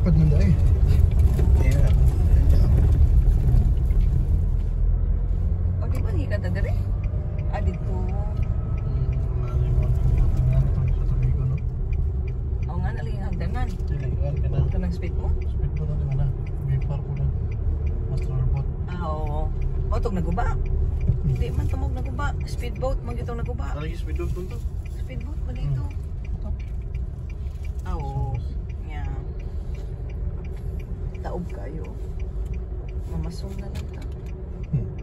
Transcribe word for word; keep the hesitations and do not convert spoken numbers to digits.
lipad man dahil. Yeah. O di ba hindi ka dagari? Ah, dito. O nga, naling hagdanan. Ito ng speed mo? Speed mo na di mana. Bipar ko na. Master robot. Ah, oo. O, itong naguba. Hindi man tumog naguba. Speedboat, mag itong naguba. Lagi speed doon to. Speedboat, ba dito? Ah, oo. Yeah. Taob kayo. Mamasong na lang ta. Hmm.